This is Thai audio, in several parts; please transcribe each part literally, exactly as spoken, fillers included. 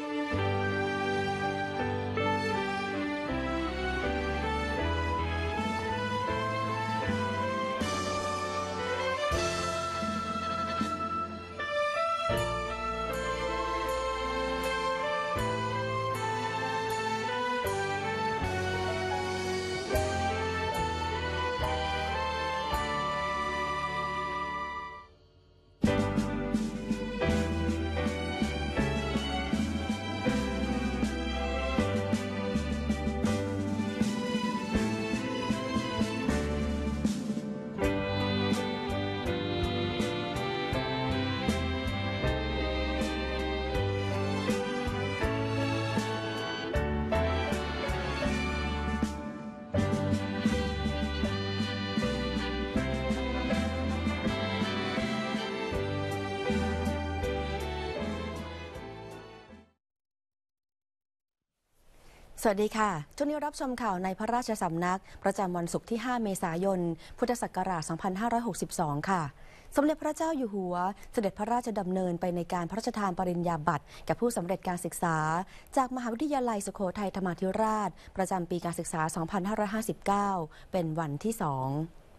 สวัสดีค่ะช่วงนี้รับชมข่าวในพระราชสำนักประจำวันศุกร์ที่ห้าเมษายนพุทธศักราชสองพันห้าร้อยหกสิบสองค่ะสมเด็จพระเจ้าอยู่หัวเสด็จพระราชดำเนินไปในการพระราชทานปริญญาบัตรแก่ผู้สำเร็จการศึกษาจากมหาวิทยาลัยสุโขทัยธรรมาธิราชประจำปีการศึกษาสองพันห้าร้อยห้าสิบเก้าเป็นวันที่สอง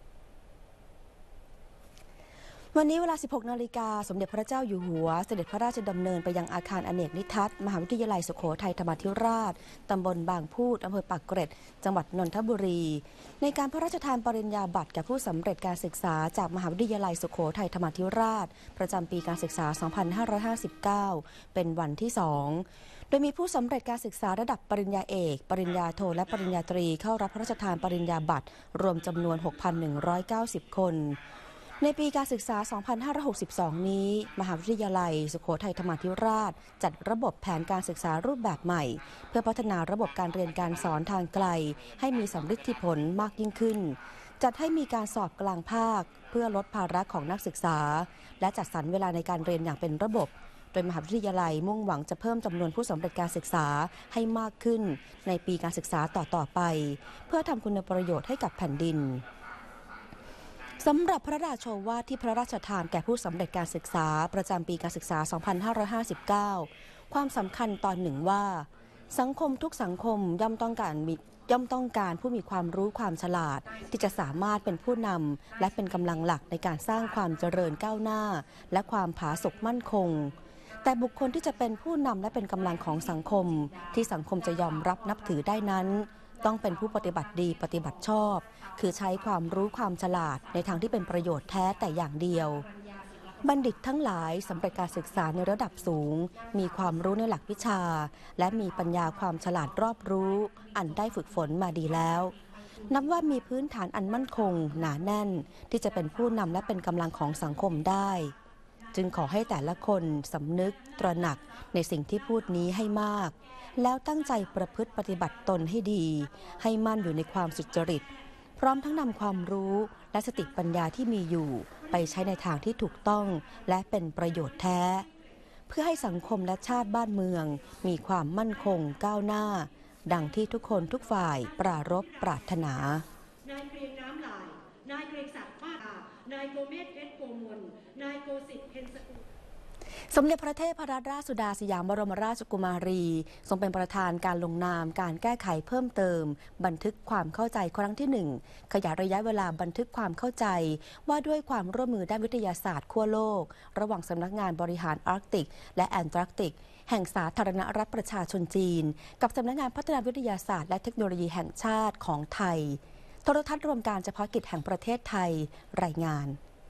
วันนี้เวลา สิบหกนาฬิกา สมเด็จพระเจ้าอยู่หัวเสด็จพระราชดำเนินไปยังอาคารอเนกนิทัศน์มหาวิทยาลัยสุโขทัยธรรมาธิราชตำบลบางพูดอำเภอปากเกร็ดจังหวัดนนทบุรีในการพระราชทานปริญญาบัตรแก่ผู้สำเร็จการศึกษาจากมหาวิทยาลัยสุโขทัยธรรมาธิราชประจำปีการศึกษา สองพันห้าร้อยห้าสิบเก้า เป็นวันที่สองโดยมีผู้สำเร็จการศึกษาระดับปริญญาเอกปริญญาโทและปริญญาตรีเข้ารับพระราชทานปริญญาบัตรรวมจำนวน หกพันหนึ่งร้อยเก้าสิบ คนในปีการศึกษา สองพันห้าร้อยหกสิบสอง นี้มหาวิทยาลัยสุโขทัยธรรมาธิราชจัดระบบแผนการศึกษารูปแบบใหม่เพื่อพัฒนาระบบการเรียนการสอนทางไกลให้มีสำฤทธิผลมากยิ่งขึ้นจัดให้มีการสอบกลางภาคเพื่อลดภาระของนักศึกษาและจัดสรรเวลาในการเรียนอย่างเป็นระบบโดยมหาวิทยาลัยมุ่งหวังจะเพิ่มจำนวนผู้สำเร็จการศึกษาให้มากขึ้นในปีการศึกษาต่อๆไปเพื่อทำคุณประโยชน์ให้กับแผ่นดินสำหรับพระราชโอวาทที่พระราชทานแก่ผู้สำเร็จการศึกษาประจำปีการศึกษา สองพันห้าร้อยห้าสิบเก้า ความสำคัญตอนหนึ่งว่าสังคมทุกสังคมย่อมต้องการมีย่อมต้องการผู้มีความรู้ความฉลาดที่จะสามารถเป็นผู้นำและเป็นกำลังหลักในการสร้างความเจริญก้าวหน้าและความผาสุกมั่นคงแต่บุคคลที่จะเป็นผู้นำและเป็นกำลังของสังคมที่สังคมจะยอมรับนับถือได้นั้นต้องเป็นผู้ปฏิบัติดีปฏิบัติชอบคือใช้ความรู้ความฉลาดในทางที่เป็นประโยชน์แท้แต่อย่างเดียวบัณฑิตทั้งหลายสำเร็จการศึกษาในระดับสูงมีความรู้ในหลักวิชาและมีปัญญาความฉลาดรอบรู้อันได้ฝึกฝนมาดีแล้วนับว่ามีพื้นฐานอันมั่นคงหนาแน่นที่จะเป็นผู้นำและเป็นกำลังของสังคมได้จึงขอให้แต่ละคนสำนึกตระหนักในสิ่งที่พูดนี้ให้มากแล้วตั้งใจประพฤติปฏิบัติตนให้ดีให้มั่นอยู่ในความสุจริตพร้อมทั้งนำความรู้และสติปัญญาที่มีอยู่ไปใช้ในทางที่ถูกต้องและเป็นประโยชน์แท้เพื่อให้สังคมและชาติบ้านเมืองมีความมั่นคงก้าวหน้าดังที่ทุกคนทุกฝ่ายปรารภปรารถนานายเกรียงน้ำลายนายเกรียงศักดิ์มากนายโกเมศเพชรโกมลนายโกสิทธิ์เพ็ญสกุลสมเด็จพระเทพรัตนราชสุดาสยามบรมราชกุมารีทรงเป็นประธานการลงนามการแก้ไขเพิ่มเติมบันทึกความเข้าใจครั้งที่หนึ่งขยายระยะเวลาบันทึกความเข้าใจว่าด้วยความร่วมมือด้านวิทยาศาสตร์ขั้วโลกระหว่างสำนักงานบริหารอาร์กติกและแอนตาร์กติกแห่งสาธารณรัฐประชาชนจีนกับสำนักงานพัฒนาวิทยาศาสตร์และเทคโนโลยีแห่งชาติของไทยโทรทัศน์รวมการเฉพาะกิจแห่งประเทศไทยรายงาน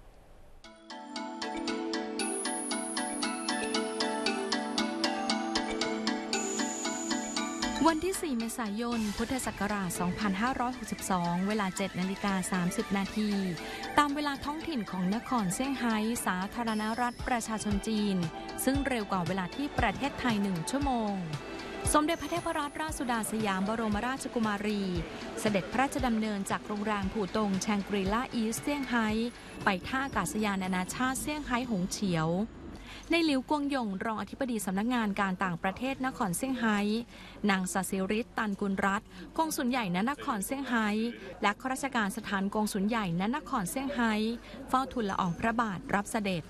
วันที่สี่เมษายนพุทธศักราชสองพันห้าร้อยหกสิบสองเวลา เจ็ดนาฬิกาสามสิบนาทีตามเวลาท้องถิ่นของนครเซี่ยงไฮ้สาธารณรัฐประชาชนจีนซึ่งเร็วกว่าเวลาที่ประเทศไทยหนึ่งชั่วโมงสมเด็จพระเทพรัตนราชสุดาสยามบรมราชกุมารีเสด็จพระราชดำเนินจากโรงแรมผู่ตงแชงกรีล่าอีสต์เซี่ยงไฮ้ไปท่าอากาศยานนานาชาติเซี่ยงไฮ้หงเฉียวในหลิวกวงหยงรองอธิบดีสำนักงานการต่างประเทศนครเซี่ยงไฮ้นางศศิริศตันกุลรัตน์กงสุลใหญ่ณนครเซี่ยงไฮ้และข้าราชการสถานกงสุลใหญ่ณนครเซี่ยงไฮ้เฝ้าทูลละอองพระบาทรับเสด็จ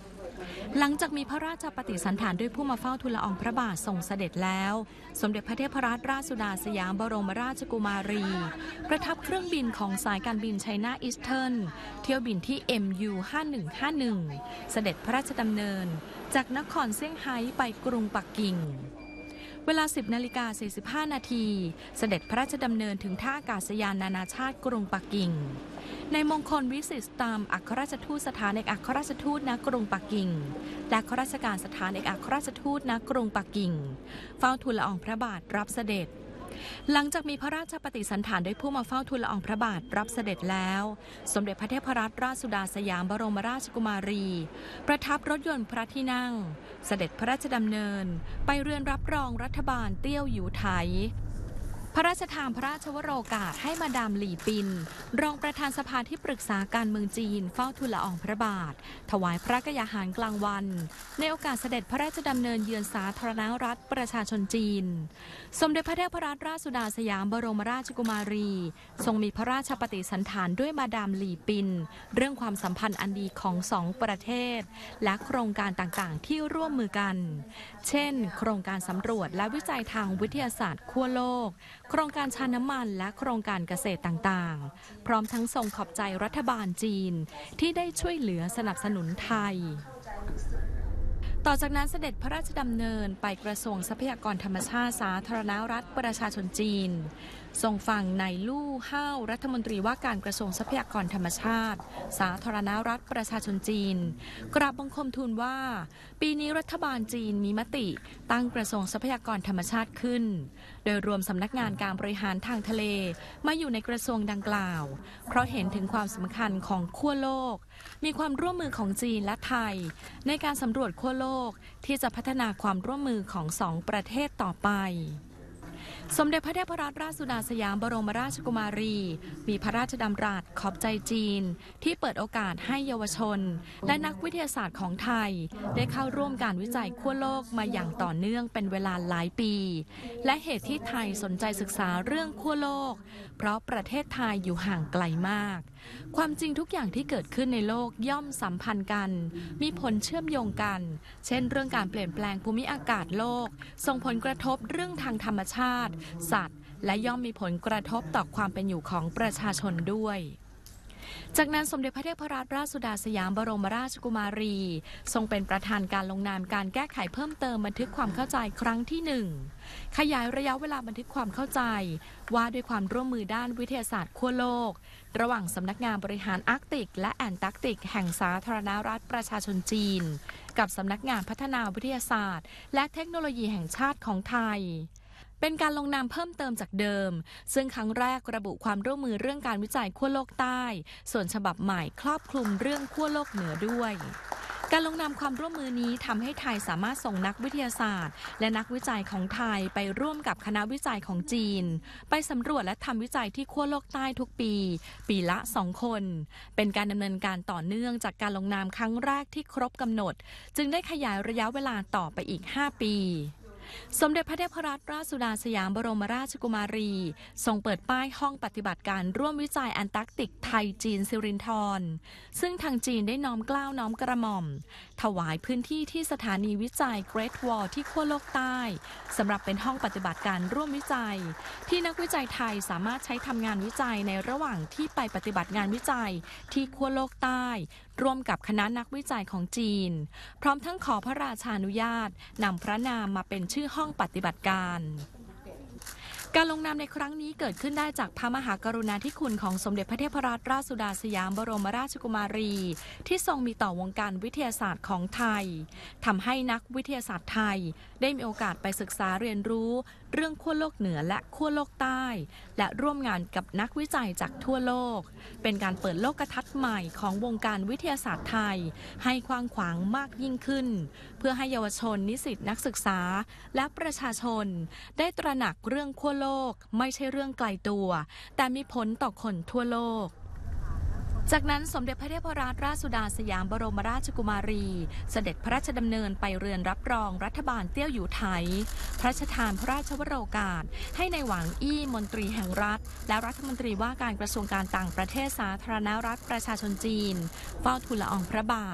หลังจากมีพระราชปฏิสันถานด้วยผู้มาเฝ้าทูลละอองพระบาททรงเสด็จแล้วสมเด็จพระเทพรัตนราชสุดาสยามบรมราชกุมารีประทับเครื่องบินของสายการบินไชน่าอีสเทิร์นเที่ยวบินที่ เอ็ม ยู ห้าหนึ่งห้าหนึ่ง เสด็จพระราชดำเนินจากนครเซี่ยงไฮ้ไปกรุงปักกิ่งเวลา สิบนาฬิกาสี่สิบห้านาทีเสด็จพระราชดำเนินถึงท่าอากาศยานนานาชาติกรุงปักกิ่งในมงคลวิสิตตามอัครราชทูตสถานเอกอัครราชทูตณกรุงปักกิ่งและข้าราชการสถานเอกอัครราชทูตณกรุงปักกิ่งเฝ้าทูลละอองพระบาทรับเสด็จหลังจากมีพระราชปฏิสันถานด้วยผู้มาเฝ้าทูลละอองพระบาทรับเสด็จแล้วสมเด็จพระเทพรัตนราชสุดาสยามบรมราชกุมารีประทับรถยนต์พระที่นั่งเสด็จพระราชดำเนินไปเรือนรับรองรัฐบาลเตี้ยวหยูไถพระราชทานพระราชวโรกาสให้มาดามหลี่ปินรองประธานสภาที่ปรึกษาการเมืองจีนเฝ้าทูลละอองพระบาทถวายพระกยาหารกลางวันในโอกาสเสด็จพระราชดำเนินเยือนสาธารณรัฐประชาชนจีนสมเด็จพระเทพรัตนราชสุดาสยามบรมราชกุมารีทรงมีพระราชปฏิสันถานด้วยมาดามหลี่ปินเรื่องความสัมพันธ์อันดีของสองประเทศและโครงการต่างๆที่ร่วมมือกันเช่นโครงการสำรวจและวิจัยทางวิทยาศาสตร์ขั้วโลกโครงการชาน้ำมันและโครงการเกษตรต่างๆพร้อมทั้งทรงขอบใจรัฐบาลจีนที่ได้ช่วยเหลือสนับสนุนไทยต่อจากนั้นเสด็จพระราชดำเนินไปกระทรวงทรัพยากรธรรมชาติสาธารณรัฐประชาชนจีนทรงฟังนายลู่เฮ่ารัฐมนตรีว่าการกระทรวงทรัพยากรธรรมชาติสาธารณรัฐประชาชนจีนกราบบังคมทูลว่าปีนี้รัฐบาลจีนมีมติตั้งกระทรวงทรัพยากรธรรมชาติขึ้นโดยรวมสำนักงานการบริหารทางทะเลมาอยู่ในกระทรวงดังกล่าวเพราะเห็นถึงความสำคัญของขั้วโลกมีความร่วมมือของจีนและไทยในการสำรวจขั้วโลกที่จะพัฒนาความร่วมมือของสองประเทศต่อไปสมเด็จพระเทพรัตนราชสุดาสยามบรมราชกุมารีมีพระราชดำรัสขอบใจจีนที่เปิดโอกาสให้เยาวชนและนักวิทยาศาสตร์ของไทยได้เข้าร่วมการวิจัยขั้วโลกมาอย่างต่อเนื่องเป็นเวลาหลายปีและเหตุที่ไทยสนใจศึกษาเรื่องขั้วโลกเพราะประเทศไทยอยู่ห่างไกลมากความจริงทุกอย่างที่เกิดขึ้นในโลกย่อมสัมพันธ์กันมีผลเชื่อมโยงกันเช่นเรื่องการเปลี่ยนแปลงภูมิอากาศโลกส่งผลกระทบเรื่องทางธรรมชาติสัตว์และย่อมมีผลกระทบต่อความเป็นอยู่ของประชาชนด้วยจากนั้นสมเด็จพระเทพรัตนราชสุดาสยามบรมราชกุมารีทรงเป็นประธานการลงนามการแก้ไขเพิ่มเติมบันทึกความเข้าใจครั้งที่หนึ่งขยายระยะเวลาบันทึกความเข้าใจว่าด้วยความร่วมมือด้านวิทยาศาสตร์ขั้วโลกระหว่างสำนักงานบริหารอาร์กติกและแอนตาร์กติกแห่งสาธารณรัฐประชาชนจีนกับสำนักงานพัฒนาวิทยาศาสตร์และเทคโนโลยีแห่งชาติของไทยเป็นการลงนามเพิ่มเติมจากเดิมซึ่งครั้งแรกระบุความร่วมมือเรื่องการวิจัยขั้วโลกใต้ส่วนฉบับใหม่ครอบคลุมเรื่องขั้วโลกเหนือด้วยการลงนามความร่วมมือนี้ทำให้ไทยสามารถส่งนักวิทยาศาสตร์และนักวิจัยของไทยไปร่วมกับคณะวิจัยของจีนไปสำรวจและทำวิจัยที่ขั้วโลกใต้ทุกปีปีละสองคนเป็นการดำเนินการต่อเนื่องจากการลงนามครั้งแรกที่ครบกำหนดจึงได้ขยายระยะเวลาต่อไปอีกห้าปีสมเด็จพระเทพรัตนราชสุดาสยามบรมราชกุมารีทรงเปิดป้ายห้องปฏิบัติการร่วมวิจัยแอนตาร์กติกไทยจีนสิรินธรซึ่งทางจีนได้น้อมเกล้าน้อมกระหม่อมถวายพื้นที่ที่สถานีวิจัย Great Wall ที่ขั้วโลกใต้สำหรับเป็นห้องปฏิบัติการร่วมวิจัยที่นักวิจัยไทยสามารถใช้ทำงานวิจัยในระหว่างที่ไปปฏิบัติงานวิจัยที่ขั้วโลกใต้ร่วมกับคณะนักวิจัยของจีนพร้อมทั้งขอพระราชานุญาตนำพระนามมาเป็นชื่อห้องปฏิบัติการการลงนามในครั้งนี้เกิดขึ้นได้จากพระมหากรุณาธิคุณของสมเด็จพระเทพรัตนราชสุดาสยามบรมราชกุมารีที่ทรงมีต่อวงการวิทยาศาสตร์ของไทยทำให้นักวิทยาศาสตร์ไทยได้มีโอกาสไปศึกษาเรียนรู้เรื่องขั้วโลกเหนือและขั้วโลกใต้และร่วมงานกับนักวิจัยจากทั่วโลกเป็นการเปิดโลกทัศน์ใหม่ของวงการวิทยาศาสตร์ไทยให้กว้างขวางมากยิ่งขึ้นเพื่อให้เยาวชนนิสิตนักศึกษาและประชาชนได้ตระหนักเรื่องขั้วโลกไม่ใช่เรื่องไกลตัวแต่มีผลต่อคนทั่วโลกจากนั้นสมเด็จพระเทพรัตนราชสุดาสยามบรมราชกุมารีเสด็จพระราชดำเนินไปเรือนรับรองรัฐบาลเตี้ยวหยูไถพระราชทานพระราชวโรกาสให้ในหวังอี้มนตรีแห่งรัฐและรัฐมนตรีว่าการกระทรวงการต่างประเทศสาธารณรัฐประชาชนจีนเฝ้าทูลละอองพระบาท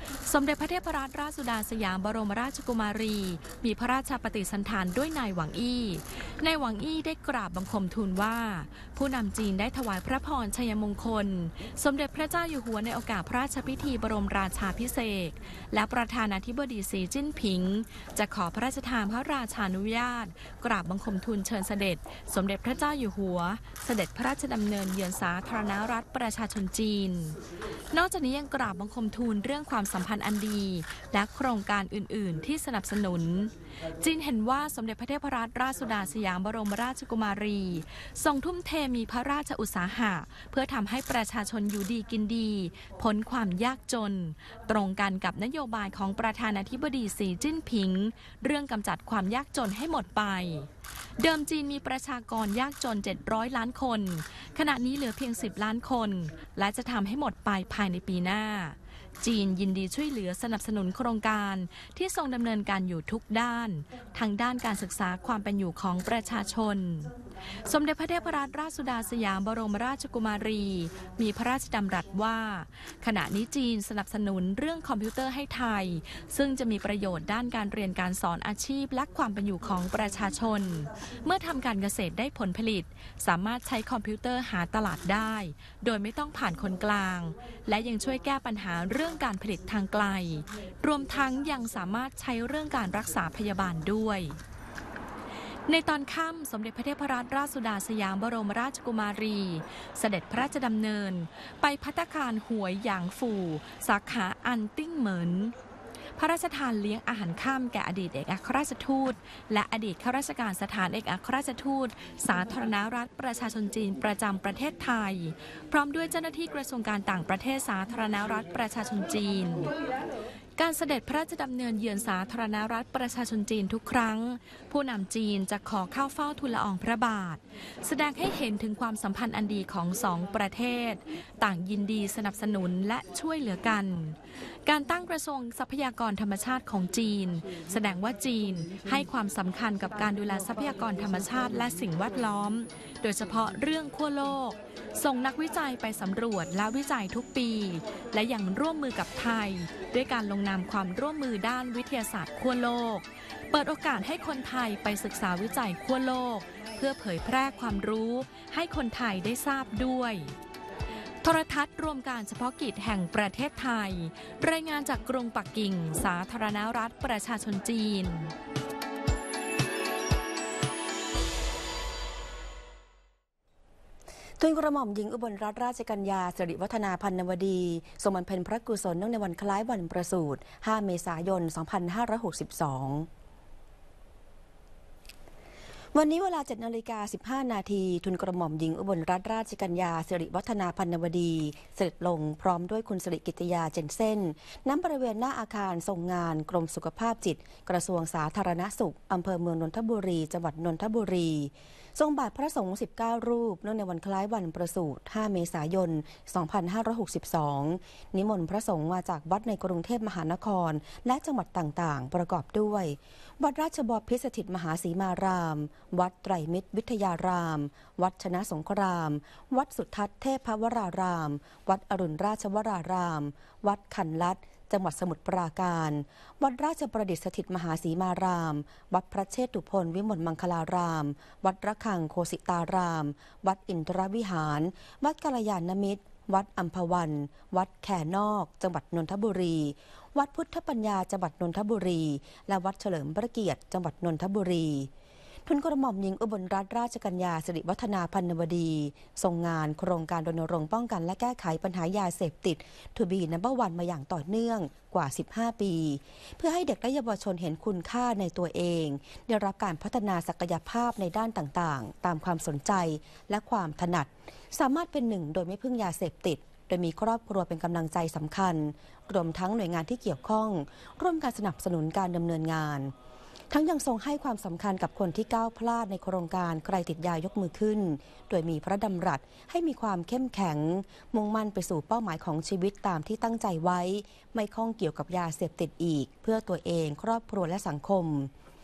สมเด็จพระเทพรัตนราชสุดาสยามบรมราชกุมารีมีพระราชปฏิสันถานด้วยนายหวังอี้นายหวังอี้ได้กราบบังคมทูลว่าผู้นำจีนได้ถวายพระพรชัยมงคลสมเด็จพระเจ้าอยู่หัวในโอกาสพระราชพิธีบรมราชาภิเษกและประธานาธิบดีสีจิ้นผิงจะขอพระราชทานพระราชานุญาตกราบบังคมทูลเชิญเสด็จสมเด็จพระเจ้าอยู่หัวเสด็จพระราชดำเนินเยือนสาธารณรัฐประชาชนจีนนอกจากนี้ยังกราบบังคมทูลเรื่องความสัมพันธ์อันดีและโครงการอื่น ๆ ที่สนับสนุนจีนเห็นว่าสมเด็จพระเทพรัตนราชสุดาสยามบรมราชกุมารีทรงทุ่มเทมีพระราชอุตสาหะเพื่อทำให้ประชาชนอยู่ดีกินดีพ้นความยากจนตรงกันกับนโยบายของประธานาธิบดีสีจิ้นผิงเรื่องกำจัดความยากจนให้หมดไปเดิมจีนมีประชากรยากจนเจ็ดร้อยล้านคนขณะนี้เหลือเพียงสิบล้านคนและจะทำให้หมดไปภายในปีหน้าจีนยินดีช่วยเหลือสนับสนุนโครงการที่ทรงดำเนินการอยู่ทุกด้านทั้งด้านการศึกษาความเป็นอยู่ของประชาชนสมเด็จพระเทพรัตนราชสุดาสยามบรมราชกุมารีมีพระราชดำรัสว่าขณะนี้จีนสนับสนุนเรื่องคอมพิวเตอร์ให้ไทยซึ่งจะมีประโยชน์ด้านการเรียนการสอนอาชีพและความเป็นอยู่ของประชาชนเมื่อทำการเกษตรได้ผลผลิตสามารถใช้คอมพิวเตอร์หาตลาดได้โดยไม่ต้องผ่านคนกลางและยังช่วยแก้ปัญหาเรื่องการผลิตทางไกลรวมทั้งยังสามารถใช้เรื่องการรักษาพยาบาลด้วยในตอนค่ำสมเด็จพระเทพรัตนราชสุดาสยามบรมราชกุมารีเสด็จพระราชดำเนินไปภัตตาคารหวยหยางฝู่สาขาอันติ้งเหมินพระราชทานเลี้ยงอาหารค่ำแก่อดีตเอกอัครราชทูตและอดีตข้าราชการสถานเอกอัครราชทูตสาธารณรัฐประชาชนจีนประจำประเทศไทยพร้อมด้วยเจ้าหน้าที่กระทรวงการต่างประเทศสาธารณรัฐประชาชนจีนการเสด็จพระราชดำเนินเยือนสาธารณรัฐประชาชนจีนทุกครั้งผู้นำจีนจะขอเข้าเฝ้าทูลละอองพระบาทแสดงให้เห็นถึงความสัมพันธ์อันดีของสองประเทศต่างยินดีสนับสนุนและช่วยเหลือกันการตั้งกระทรวงทรัพยากรธรรมชาติของจีนแสดงว่าจีนให้ความสำคัญกับการดูแลทรัพยากรธรรมชาติและสิ่งแวดล้อมโดยเฉพาะเรื่องขั้วโลกส่งนักวิจัยไปสำรวจและวิจัยทุกปีและยังร่วมมือกับไทยด้วยการลงนามความร่วมมือด้านวิทยาศาสตร์ขั้วโลกเปิดโอกาสให้คนไทยไปศึกษาวิจัยขั้วโลกเพื่อเผยแพร่ความรู้ให้คนไทยได้ทราบด้วยโทรทัศน์รวมการเฉพาะกิจแห่งประเทศไทยรายงานจากกรุงปักกิ่งสาธารณรัฐประชาชนจีนทูลกระหม่อมหญิงอุบลรัตนราชกัญญาสิริวัฒนาพันนวดีทรงบำเพ็ญพระกุศลเนื่องในวันคล้ายวันประสูติห้าเมษายนสองพันห้าร้อยหกสิบสองวันนี้เวลา เจ็ดนาฬิกาสิบห้านาทีทูลกระหม่อมหญิงอุบลรัตนราชกัญญาสิริวัฒนาพันนวดีเสด็จลงพร้อมด้วยคุณสิริกิติยาเจนเซ่นณบริเวณหน้าอาคารทรงงานกรมสุขภาพจิตกระทรวงสาธารณสุขอำเภอเมืองนนทบุรีจังหวัดนนทบุรีทรงบาทพระสงฆ์สิบเก้ารูปเนื่องในวันคล้ายวันประสูติห้าเมษายนสองพันห้าร้อยหกสิบสองนิมนต์พระสงฆ์มาจากวัดในกรุงเทพมหานครและจังหวัดต่างๆประกอบด้วยวัดราชบพิตรสถิตมหาสีมารามวัดไตรมิตรวิทยาราม วัดชนะสงคราม วัดสุทัศน์เทพวราราม วัดอรุณราชวราราม วัดขันลัดจังหวัดสมุทรปราการ วัดราชประดิษฐ์สถิตมหาสีมาราม วัดพระเชตุพนวิมลมังคลาราม วัดระฆังโคสิตาราม วัดอินทรวิหาร วัดกัลยาณมิตร วัดอัมพวัน วัดแข่นอก จังหวัดนนทบุรี วัดพุทธปัญญา จังหวัดนนทบุรี และวัดเฉลิมพระเกียรติ จังหวัดนนทบุรีทูลกระหม่อมหญิงอุบลรัตนราชกัญญาสิริวัฒนาพันนวดีทรงงานโครงการรณรงค์ป้องกันและแก้ไขปัญหายาเสพติดทูบีนัมเบอร์วันมาอย่างต่อเนื่องกว่าสิบห้าปีเพื่อให้เด็กและเยาวชนเห็นคุณค่าในตัวเองได้รับการพัฒนาศักยภาพในด้านต่างๆตามความสนใจและความถนัดสามารถเป็นหนึ่งโดยไม่พึ่งยาเสพติดโดยมีครอบครัวเป็นกำลังใจสำคัญรวมทั้งหน่วยงานที่เกี่ยวข้องร่วมการสนับสนุนการดำเนินงานทั้งยังทรงให้ความสำคัญกับคนที่ก้าวพลาดในโครงการใครติดยายกมือขึ้นโดยมีพระดำรัสให้มีความเข้มแข็งมุ่งมั่นไปสู่เป้าหมายของชีวิตตามที่ตั้งใจไว้ไม่ข้องเกี่ยวกับยาเสพติดอีกเพื่อตัวเองครอบครัวและสังคม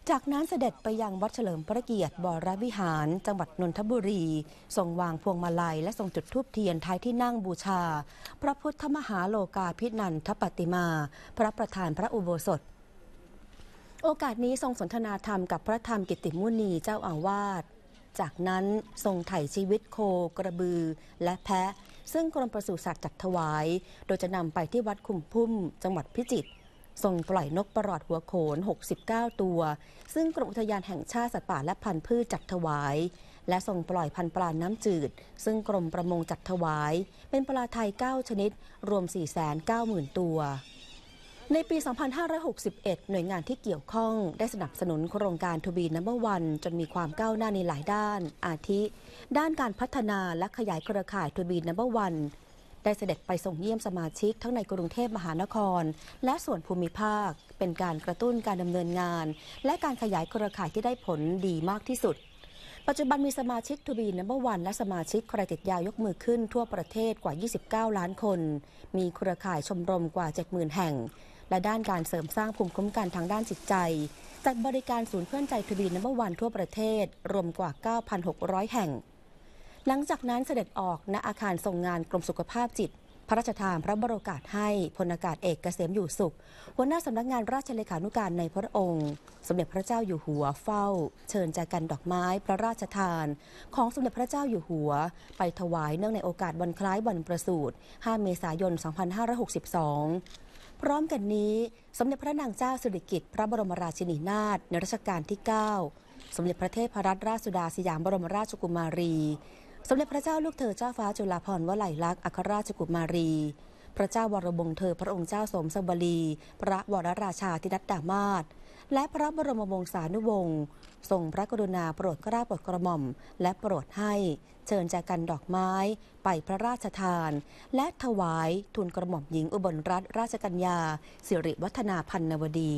จากนั้นเสด็จไปยังวัดเฉลิมพระเกียรติบรวิหารจังหวัดนนทบุรีทรงวางพวงมาลัยและทรงจุดธูปเทียนท้ายที่นั่งบูชาพระพุทธมหาโลกาภินันทปฏิมาพระประธานพระอุโบสถโอกาสนี้ทรงสนทนาธรรมกับพระธรรมกิตติมุนีเจ้าอาวาสจากนั้นทรงไถ่ชีวิตโคกระบือและแพะซึ่งกรมปศุสัตว์จัดถวายโดยจะนำไปที่วัดคุมพุ่มจังหวัดพิจิตรทรงปล่อยนกประหลอดหัวโขนหกสิบเก้าตัวซึ่งกรมอุทยานแห่งชาติสัตว์ป่าและพันธุ์พืชจัดถวายและทรงปล่อยพันธุ์ปลาน้ำจืดซึ่งกรมประมงจัดถวายเป็นปลาไทยเก้าชนิดรวม สี่แสนเก้าหมื่น ตัวในปี สองพันห้าร้อยหกสิบเอ็ด หน่วยงานที่เกี่ยวข้องได้สนับสนุนโครงการทูบีนัมเบอร์วันจนมีความก้าวหน้าในหลายด้านอาทิด้านการพัฒนาและขยายเครือข่ายทูบีนัมเบอร์วันได้เสด็จไปส่งเยี่ยมสมาชิกทั้งในกรุงเทพมหานครและส่วนภูมิภาคเป็นการกระตุ้นการดำเนินงานและการขยายเครือข่ายที่ได้ผลดีมากที่สุดปัจจุบันมีสมาชิกทูบีนัมเบอร์วันและสมาชิกใครติดยายกมือขึ้นทั่วประเทศกว่ายี่สิบเก้าล้านคนมีเครือข่ายชมรมกว่า เจ็ดหมื่น แห่งและด้านการเสริมสร้างภูมิคุ้มกันทางด้านจิตใจจัดบริการศูนย์เพื่อนใจทูบีนัมเบอร์วันทั่วประเทศรวมกว่า เก้าพันหกร้อย แห่งหลังจากนั้นเสด็จออกณอาคารทรงงานกรมสุขภาพจิตพระราชทานพระบรมโอกาสให้พลอากาศเอกเกษมอยู่สุขหัวหน้าสำนักงานราชเลขานุการในพระองค์สมเด็จพระเจ้าอยู่หัวเฝ้าเชิญแจกันดอกไม้พระราชทานของสมเด็จพระเจ้าอยู่หัวไปถวายเนื่องในโอกาสวันคล้ายวันประสูติห้าเมษายน สองพันห้าร้อยหกสิบสองพร้อมกันนี้สมเด็จพระนางเจ้าสิริกิติ์พระบรมราชินีนาถในรัชกาลที่เก้าสมเด็จพระเทพรัตนราชสุดาสยามบรมราชกุมารีสมเด็จพระเจ้าลูกเธอเจ้าฟ้าจุฬาภรณ์วลัยลักษณ์อัครราชกุมารีพระเจ้าวรวงศ์เธอพระองค์เจ้าสมสวลีพระวรราชาธินัดดามาศและพระบรมวงศานุวงศ์ทรงพระกรุณาโปรดเกล้าโปรดกระหม่อมและโปรดให้เชิญแจกันดอกไม้ไปพระราชทานและถวายทูลกระหม่อมหญิงอุบลรัตนราชกัญญาสิริวัฒนาพันนวดี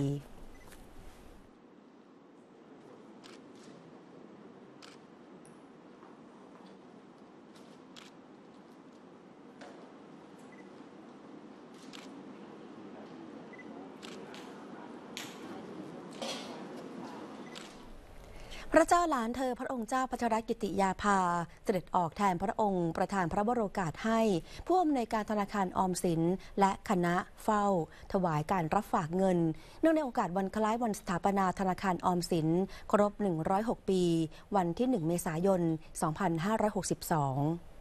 พระเจ้าหลานเธอพระองค์เจ้าพัชรกิติยาภาเสด็จออกแทนพระองค์ประธานพระบรมโอกาสให้ผู้อำนวยการธนาคารออมสินและคณะเฝ้าถวายการรับฝากเงินเนื่องในโอกาสวันคล้ายวันสถาปนาธนาคารออมสินครบหนึ่งร้อยหกปีวันที่หนึ่งเมษายนสองพันห้าร้อยหกสิบสอง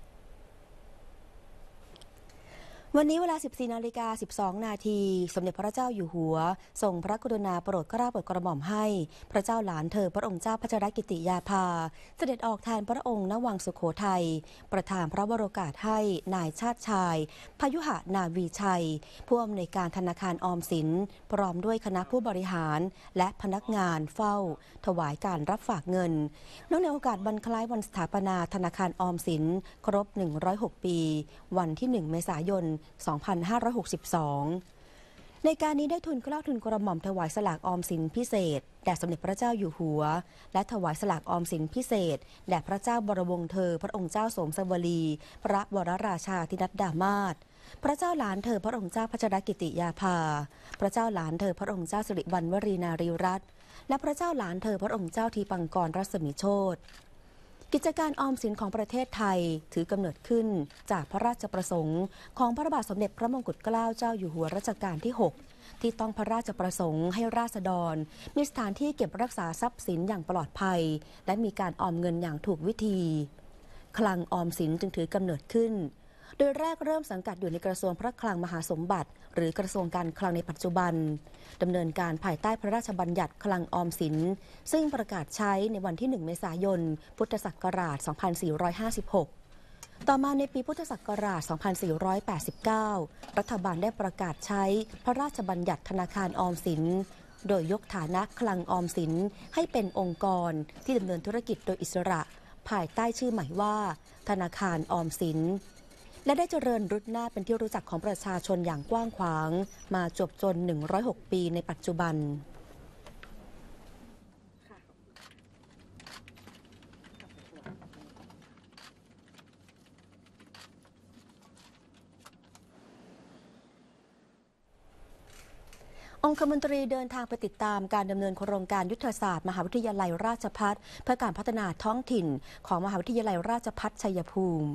วันนี้เวลา สิบสี่นาฬิกาสิบสองนาทีสมเด็จพระเจ้าอยู่หัวทรงพระกรุณาโปรดเกล้าโปรดกระหม่อมให้พระเจ้าหลานเธอพระองค์เจ้าพัชรกิติยาภาเสด็จออกแทนพระองค์ณวังสุโขทัยประทานพระบรมโอกาสให้นายชาติชายพยุหนาวีชัยผู้อำนวยการธนาคารออมสินพร้อมด้วยคณะผู้บริหารและพนักงานเฝ้าถวายการรับฝากเงินเนื่องในโอกาสวันคล้ายวันสถาปนาธนาคารออมสินครบหนึ่งร้อยหกปีวันที่หนึ่งเมษายนสองพันห้าร้อยหกสิบสองในการนี้ได้ทุนเกล้าทุนกระหม่อมถวายสลากออมสินพิเศษแด่สมเด็จพระเจ้าอยู่หัวและถวายสลากออมสินพิเศษแด่พระเจ้าบรมวงศ์เธอพระองค์เจ้าสมสวลีพระวรราชาธินัดดามาศพระเจ้าหลานเธอพระองค์เจ้าพัชรกิติยาภาพระเจ้าหลานเธอพระองค์เจ้าสิริวัณวรีนารีรัตน์และพระเจ้าหลานเธอพระองค์เจ้าทีปังกรรัศมีโชติกิจการออมสินของประเทศไทยถือกำเนิดขึ้นจากพระราชประสงค์ของพระบาทสมเด็จพระมงกุฎเกล้าเจ้าอยู่หัวรัชกาลที่หกที่ต้องพระราชประสงค์ให้ราษฎรมีสถานที่เก็บรักษาทรัพย์สินอย่างปลอดภัยและมีการออมเงินอย่างถูกวิธีคลังออมสินจึงถือกำเนิดขึ้นโดยแรกเริ่มสังกัดอยู่ในกระทรวงพระคลังมหาสมบัติหรือกระทรวงการคลังในปัจจุบันดำเนินการภายใต้พระราชบัญญัติคลังออมสินซึ่งประกาศใช้ในวันที่หนึ่งเมษายนพุทธศักราชสองพันสี่ร้อยห้าสิบหกต่อมาในปีพุทธศักราชสองพันสี่ร้อยแปดสิบเก้ารัฐบาลได้ประกาศใช้พระราชบัญญัติธนาคารออมสินโดยยกฐานะคลังออมสินให้เป็นองค์กรที่ดำเนินธุรกิจโดยอิสระภายใต้ชื่อใหม่ว่าธนาคารออมสินและได้เจริญรุดหน้าเป็นที่รู้จักของประชาชนอย่างกว้างขวางมาจบจนหนึ่งร้อยหกปีในปัจจุบันองคมนตรีเดินทางไปติดตามการดำเนินโครงการยุทธศาสตร์มหาวิทยาลัยราชภัฏเพื่อการพัฒนาท้องถิ่นของมหาวิทยาลัยราชภัฏชัยภูมิ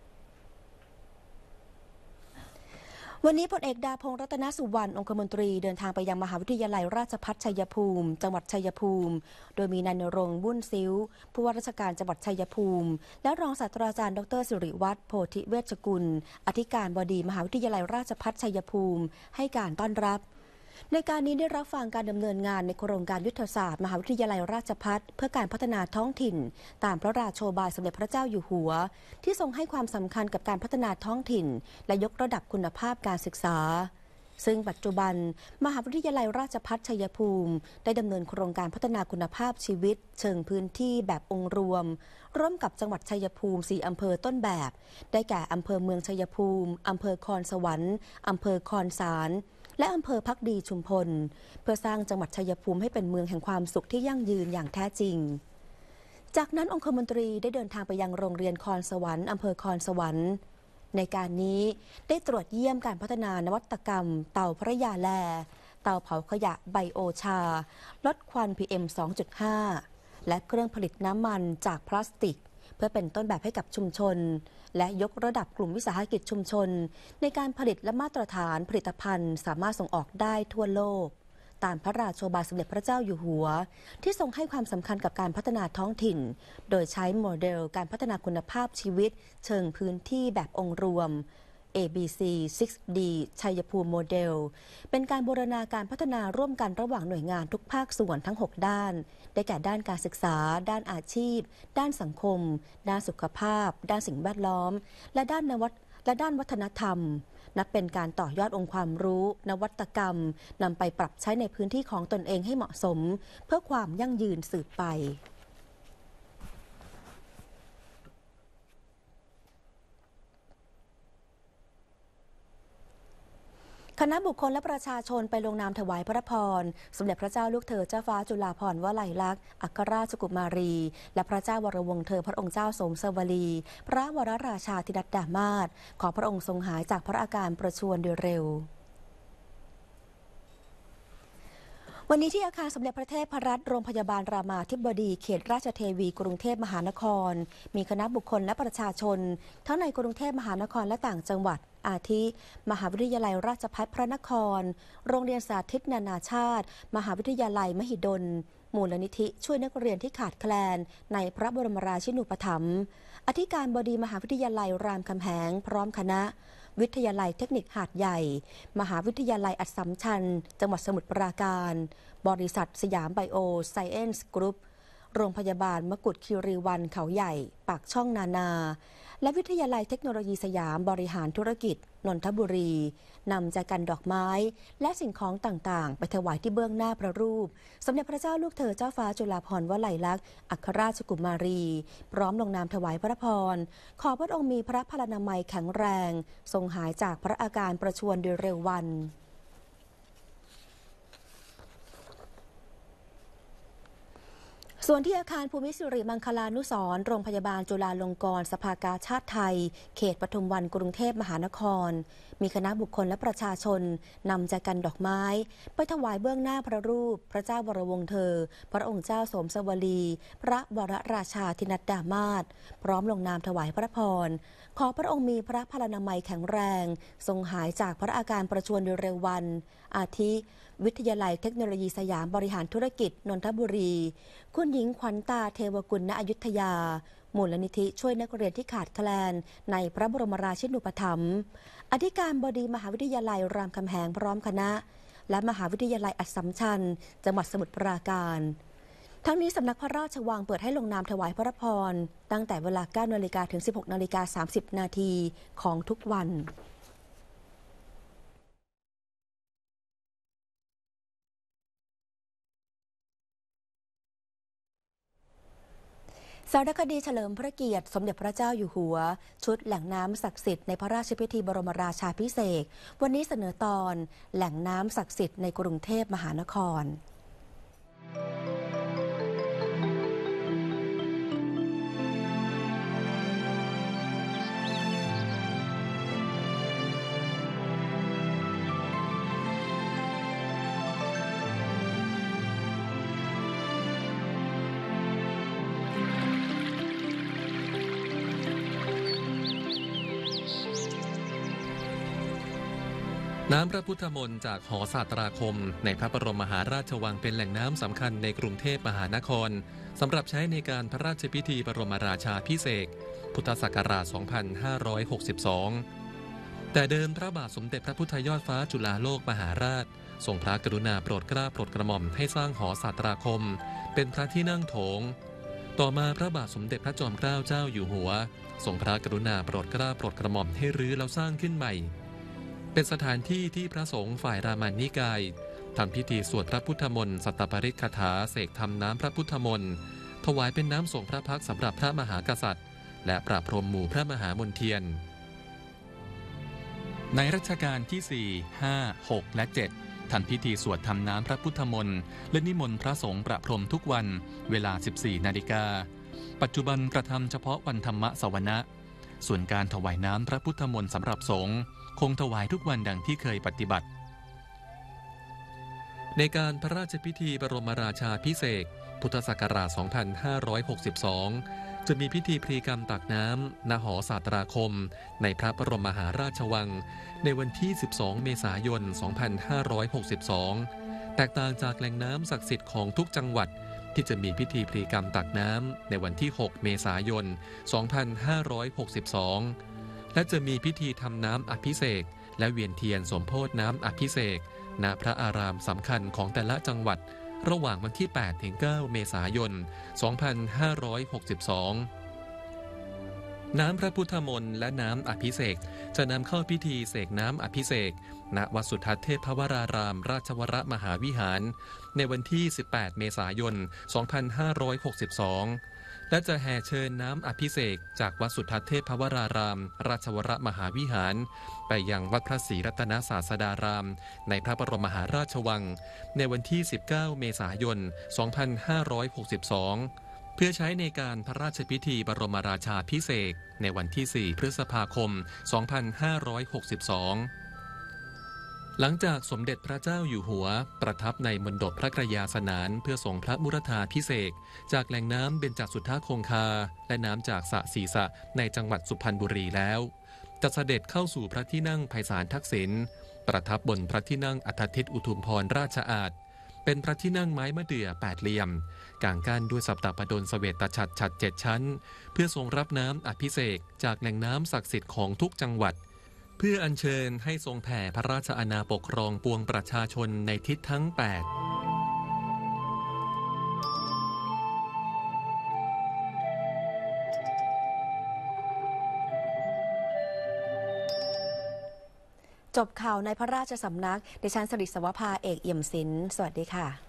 วันนี้พลเอกดาพงษ์รัตนสุวรรณองคมนตรีเดินทางไปยังมหาวิทยาลัยราชภัฏชัยภูมิจังหวัดชัยภูมิโดยมีนายณรงค์บุญซิ้วผู้ว่าราชการจังหวัดชัยภูมิและรองศาสตราจารย์ดรสิริวัฒน์โพธิเวชกุลอธิการบดีมหาวิทยาลัยราชภัฏชัยภูมิให้การต้อนรับในการนี้ได้รับฟังการดำเนินงานในโครงการยุทธศาสตร์มหาวิทยาลัยราชภัฏเพื่อการพัฒนาท้องถิ่นตามพระราโชบายสมเด็จพระเจ้าอยู่หัวที่ทรงให้ความสำคัญกับการพัฒนาท้องถิ่นและยกระดับคุณภาพการศึกษาซึ่งปัจจุบันมหาวิทยาลัยราชภัฏชัยภูมิได้ดำเนินโครงการพัฒนาคุณภาพชีวิตเชิงพื้นที่แบบองค์รวมร่วมกับจังหวัดชัยภูมิสี่อำเภอต้นแบบได้แก่อำเภอเมืองชัยภูมิอำเภอคอนสวรรค์อำเภอคอนสารและอำเภอภักดีชุมพลเพื่อสร้างจังหวัดชัยภูมิให้เป็นเมืองแห่งความสุขที่ยั่งยืนอย่างแท้จริงจากนั้นองคมนตรีได้เดินทางไปยังโรงเรียนคอนสวรรค์อำเภอคอนสวรรค์ในการนี้ได้ตรวจเยี่ยมการพัฒนานวัตกรรมเตาพระยาแลเตาเผาขยะไบโอชาลดควัน พี เอ็ม สองจุดห้า และเครื่องผลิตน้ำมันจากพลาสติกเพื่อเป็นต้นแบบให้กับชุมชนและยกระดับกลุ่มวิสาหกิจชุมชนในการผลิตและมาตรฐานผลิตภัณฑ์สามารถส่งออกได้ทั่วโลกตามพระราโชบายสมเด็จพระเจ้าอยู่หัวที่ทรงให้ความสำคัญกับการพัฒนาท้องถิ่นโดยใช้โมเดลการพัฒนาคุณภาพชีวิตเชิงพื้นที่แบบองค์รวม เอ บี ซี ซิกซ์ ดี ชัยภูมิโมเดลเป็นการบูรณาการพัฒนาร่วมกันระหว่างหน่วยงานทุกภาคส่วนทั้งหกด้านได้แก่ด้านการศึกษาด้านอาชีพด้านสังคมด้านสุขภาพด้านสิ่งแวดล้อมและด้านนวัตและด้านวัฒนธรรมนับเป็นการต่อยอดองค์ความรู้นวัตกรรมนำไปปรับใช้ในพื้นที่ของตนเองให้เหมาะสมเพื่อความยั่งยืนสืบไปคณะบุคคลและประชาชนไปลงนามถวายพระพรสมเด็จพระเจ้าลูกเธอเจ้าฟ้าจุฬาภรณ์วลัยลักษณ์อัครราชกุมารีและพระเจ้าวรวงศ์เธอพระองค์เจ้าสมสวลีพระวรราชาธินัดดามาศขอพระองค์ทรงหายจากพระอาการประชวรโดยเร็ววันนี้ที่อาคารสมเด็จพระเทพรัตนโรงพยาบาลรามาธิบดีเขตราชเทวีกรุงเทพมหานครมีคณะบุคคลและประชาชนทั้งในกรุงเทพมหานครและต่างจังหวัดอาทิมหาวิทยาลัยราชภัฏพระนครโรงเรียนสาธิตนานาชาติมหาวิทยาลัยมหิดลมูลนิธิช่วยนักเรียนที่ขาดแคลนในพระบรมราชินูปถัมภ์อธิการบดีมหาวิทยาลัยรามคำแหงพร้อมคณะวิทยาลัยเทคนิคหาดใหญ่มหาวิทยาลัยอัสสัมชัญจังหวัดสมุทรปราการบริษัทสยามไบโอไซเอนซ์กรุ๊ปโรงพยาบาลมกุฎคีรีวันเขาใหญ่ปากช่องนานาและวิทยาลัยเทคโนโลยีสยามบริหารธุรกิจนนทบุรีนำแจกันดอกไม้และสิ่งของต่างๆไปถวายที่เบื้องหน้าพระรูปสมเด็จพระเจ้าลูกเธอเจ้าฟ้าจุฬาภรณ์วลัยลักษณ์อัครราชกุมารีพร้อมลงนามถวายพระพรขอพระองค์มีพระพลานามัยแข็งแรงทรงหายจากพระอาการประชวรโดยเร็ววันส่วนที่อาคารภูมิสิริมังคลานุสรณ์โรงพยาบาลจุฬาลงกรณ์สภากาชาติไทยเขตปทุมวันกรุงเทพมหานครมีคณะบุคคลและประชาชนนำแจกันดอกไม้ไปถวายเบื้องหน้าพระรูปพระเจ้าวรวงศ์เธอพระองค์เจ้าสมสวลีพระวรราชาธินัดดามาศพร้อมลงนามถวายพระพรขอพระองค์มีพระพลานามัยแข็งแรงทรงหายจากพระอาการประชวรโดยเร็ววันอาทิวิทยาลัยเทคโนโลยีสยามบริหารธุรกิจนนทบุรีคุณหญิงขวัญตาเทวกุลณอยุธยามูลนิธิช่วยนักเรียนที่ขาดแคลนในพระบรมราชินูปถัมภ์อธิการบดีมหาวิทยาลัยรามคำแหงพร้อมคณะและมหาวิทยาลัยอัสสัมชัญจังหวัดสมุทรปราการทั้งนี้สำนักพระราชวังเปิดให้ลงนามถวายพระพรตั้งแต่เวลา เก้านาฬิกา ถึง สิบหกนาฬิกาสามสิบนาทีของทุกวันสารคดีเฉลิมพระเกียรติสมเด็จพระเจ้าอยู่หัวชุดแหล่งน้ำศักดิ์สิทธิ์ในพระราชพิธีบรมราชาภิเษกวันนี้เสนอตอนแหล่งน้ำศักดิ์สิทธิ์ในกรุงเทพมหานครน้ำพระพุทธมนต์จากหอศาสตราคมในพระบรมมหาราชวังเป็นแหล่งน้ำสำคัญในกรุงเทพมหานครสำหรับใช้ในการพระราชพิธีบรมราชาภิเษกพุทธศักราช สองพันห้าร้อยหกสิบสอง แต่เดิมพระบาทสมเด็จพระพุทธยอดฟ้าจุฬาโลกมหาราชทรงพระกรุณาโปรดเกล้าโปรดกระหม่อมให้สร้างหอศาสตราคมเป็นพระที่นั่งโถงต่อมาพระบาทสมเด็จพระจอมเกล้าเจ้าอยู่หัวทรงพระกรุณาโปรดเกล้าโปรดกระหม่อมให้รื้อแล้วสร้างขึ้นใหม่เป็นสถานที่ที่พระสงฆ์ฝ่ายรามานิกายทำพิธีสวดพระพุทธมนต์สัตตปริกคาถาเสกทำน้ำพระพุทธมนต์ถวายเป็นน้ำสงฆ์พระพักตร์สำหรับพระมหากษัตริย์และประพรมหมู่พระมหามนเทียนในรัชกาลที่ สี่ ห้า หก และ เจ็ดทำพิธีสวดทำน้ำพระพุทธมนต์และนิมนต์พระสงฆ์ประพรมทุกวันเวลา สิบสี่ นาฬิกาปัจจุบันกระทำเฉพาะวันธรรมสวนะส่วนการถวายน้ำพระพุทธมนต์สำหรับสงฆ์คงถวายทุกวันดังที่เคยปฏิบัติในการพระราชพิธีบรมราชาภิเษกพุทธศักราช สองพันห้าร้อยหกสิบสอง จะมีพิธีพลีกรรมตักน้ำณหอศาสตราคมในพระบรมมหาราชวังในวันที่ สิบสอง เมษายน สองพันห้าร้อยหกสิบสอง แตกต่างจากแหล่งน้ำศักดิ์สิทธิ์ของทุกจังหวัดที่จะมีพิธีพลีกรรมตักน้ำในวันที่ หก เมษายน สองพันห้าร้อยหกสิบสอง และจะมีพิธีทำน้ำอภิเษกและเวียนเทียนสมโภชน้ำอภิเษกณพระอารามสำคัญของแต่ละจังหวัดระหว่างวันที่ แปด ถึง เก้า เมษายน สองพันห้าร้อยหกสิบสอง น้ำพระพุทธมนต์และน้ำอภิเษกจะนำเข้าพิธีเสกน้ำอภิเษกณวัดสุทัศน์เทพวรารามราชวรมหาวิหารในวันที่ สิบแปด เมษายน สองพันห้าร้อยหกสิบสอง และจะแห่เชิญน้ำอภิเษกจากวัดสุทัศน์เทพวรารามราชวรมหาวิหารไปยังวัดพระศรีรัตนศาสดารามในพระบรมมหาราชวังในวันที่ สิบเก้า เมษายน สองพันห้าร้อยหกสิบสอง เพื่อใช้ในการพระราชพิธีบรมราชาภิเษกในวันที่ สี่ พฤษภาคม สองพันห้าร้อยหกสิบสอง หลังจากสมเด็จพระเจ้าอยู่หัวประทับในมณฑปพระกรยาสนานเพื่อทรงพระมุรธาภิเษกจากแหล่งน้ำเบญจสุทธาคงคาและน้ำจากสระศรีสะในจังหวัดสุพรรณบุรีแล้วจะเสด็จเข้าสู่พระที่นั่งไพศาลทักษิณประทับบนพระที่นั่งอัฏฐทิตอุทุมพรราชอาณเป็นพระที่นั่งไม้มะเดื่อแปดเหลี่ยมกางกั้นด้วยสัปตปดลเสวตฉัตรฉัตรเจ็ดชั้นเพื่อทรงรับน้ำอภิเษกจากแหล่งน้ำศักดิ์สิทธิ์ของทุกจังหวัดเพื่ออัญเชิญให้ทรงแผ่พระราชอาณาปกครองปวงประชาชนในทิศทั้งแปดจบข่าวในพระราชสำนักดิฉันสริศวภาเอกเอี่ยมศิลป์สวัสดีค่ะ